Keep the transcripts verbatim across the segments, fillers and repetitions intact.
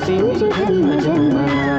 ఆశించు జన్మ జన్మ.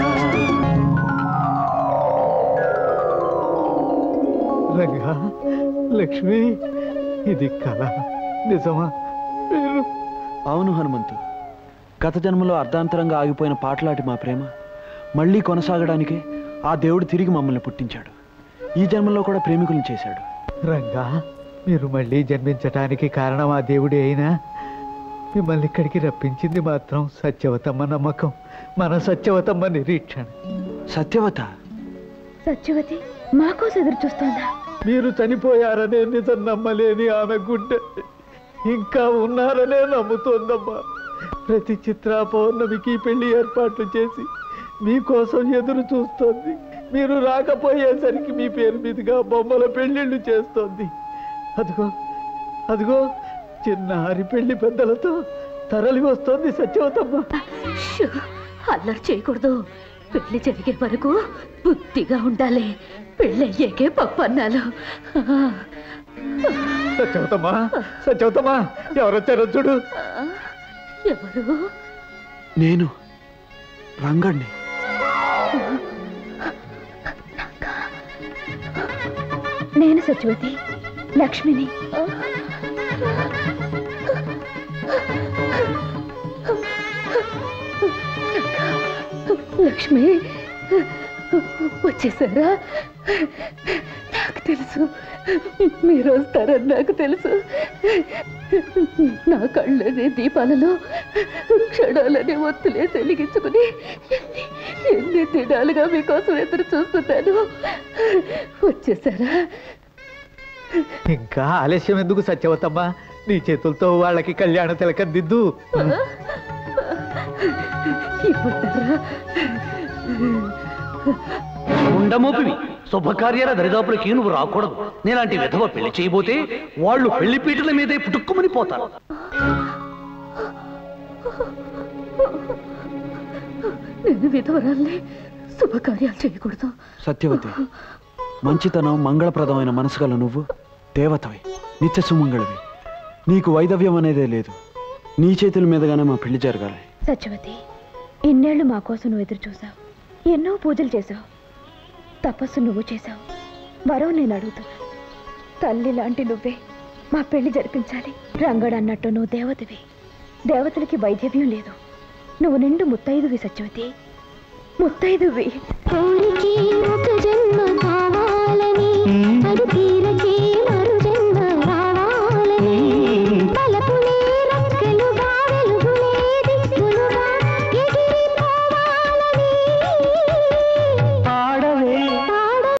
రంగా, లక్ష్మి, ఇది కళ నిజమా? అవును హనుమంతు, గత జన్మలో అర్ధాంతరంగా ఆగిపోయిన పాటలాటి మా ప్రేమ మళ్ళీ కొనసాగడానికి ఆ దేవుడు తిరిగి మమ్మల్ని పుట్టించాడు. ఈ జన్మలో కూడా ప్రేమికులను చేశాడు. రంగా, మీరు మళ్ళీ జన్మించటానికి కారణం ఆ దేవుడే అయినా మిమ్మల్ని ఇక్కడికి రప్పించింది మాత్రం సత్యవతమ్మ నమ్మకం, మన సత్యవతమ్మ నిరీక్షణ. సత్యవత? సత్యవతి మా కోసం ఎదురు చూస్తోందా? మీరు చనిపోయారనే నిజం నమ్మలేని ఆమె గుండె ఇంకా ఉన్నారనే నమ్ముతోందమ్మా. ప్రతి చిత్ర పౌర్ణమికి పెళ్లి ఏర్పాట్లు చేసి మీకోసం ఎదురు చూస్తోంది. మీరు రాకపోయేసరికి మీ పేరు మీదుగా బొమ్మల పెళ్లిళ్ళు చేస్తోంది. అదిగో అదిగో చిన్నారి పెళ్లి పెద్దలతో తరలి వస్తోంది సత్యవతమ్మ. అల్లరి చేయకూడదు. పెళ్లి జరిగే వరకు బుద్ధిగా ఉండాలి. పెళ్ళయ్యాకే పప్పు అన్నాలు. సత్యవతమ్మా, సత్యవతమ్మా, ఎవరొచ్చారో చూడు. ఎవరు? నేను రంగణ్ణి. నేను సత్యవతి, లక్ష్మిని. లక్ష్మి వచ్చేసారా? నాకు తెలుసు మీరు వస్తారని నాకు తెలుసు. నా కళ్ళనే దీపాలలో క్షణాలనే ఒత్తులే వెలిగించుకుని ఎన్ని ఎన్ని దినాలుగా మీకోసం ఎదురు చూస్తున్నాను. వచ్చేసారా? ఇంకా ఆలస్యం ఎందుకు సత్యవతమ్మ? నీ చేతులతో వాళ్ళకి కళ్యాణ తిలకం దిద్దు. ఉండమోపివి, శుభకార్యాల దరిదాపులకి నువ్వు రాకూడదు. నేలాంటి విధవ పెళ్లి చేయబోతే వాళ్ళు పెళ్లి పీటల మీదే పుట్టుక్కుమని పోతారు. నేను విధవరాల్ని, శుభకార్యాలు చేయకూడదు. సత్యవతి, మంచితనం మంగళప్రదమైన మనసు గల నువ్వు దేవతవి, నిత్య సుమంగళవి. నీకు వైదవ్యం అనేదే లేదు. నీ చేతుల మీదగానే మా పెళ్లి జరగాలి. సత్యవతి, ఇన్నేళ్లు మా కోసం నువ్వు ఎదురు చూసావు, ఎన్నో పూజలు చేసావు, తపస్సు నువ్వు చేసావు, వరం నేను అడుగుతున్నా. తల్లి లాంటి నువ్వే మా పెళ్లి జరిపించాలి. రంగడు అన్నట్టు నువ్వు దేవతవి. దేవతలకి వైద్యవ్యం లేదు. నువ్వు నిండు ముత్తైదువి సత్యవతి, ముత్తైదువి. కోరికే